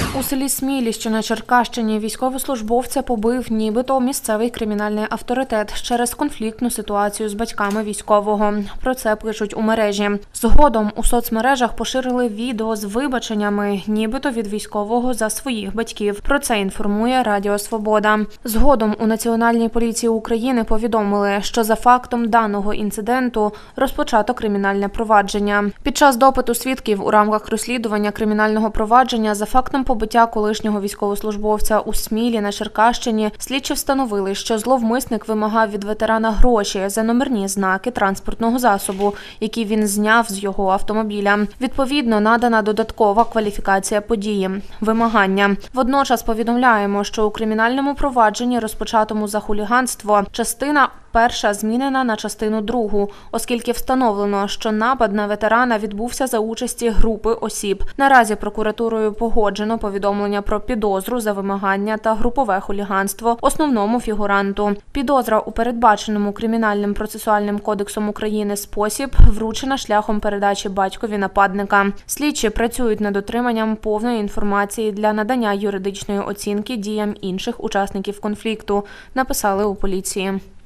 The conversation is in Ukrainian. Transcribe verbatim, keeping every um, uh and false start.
У селі Смілі, що на Черкащині, військовослужбовця побив нібито місцевий кримінальний авторитет через конфліктну ситуацію з батьками військового. Про це пишуть у мережі. Згодом у соцмережах поширили відео з вибаченнями нібито від військового за своїх батьків. Про це інформує Радіо Свобода. Згодом у Національній поліції України повідомили, що за фактом даного інциденту розпочато кримінальне провадження. Під час допиту свідків у рамках розслідування кримінального провадження за фактом побиття колишнього військовослужбовця у Смілі на Черкащині слідчі встановили, що зловмисник вимагав від ветерана гроші за номерні знаки транспортного засобу, які він зняв з його автомобіля. Відповідно, надана додаткова кваліфікація події – вимагання. Водночас повідомляємо, що у кримінальному провадженні, розпочатому за хуліганство, частина перша змінена на частину другу, оскільки встановлено, що напад на ветерана відбувся за участі групи осіб. Наразі прокуратурою погоджено повідомлення про підозру за вимагання та групове хуліганство основному фігуранту. Підозра у передбаченому Кримінальним процесуальним кодексом України спосіб вручена шляхом передачі батькові нападника. Слідчі працюють над отриманням повної інформації для надання юридичної оцінки діям інших учасників конфлікту, написали у поліції.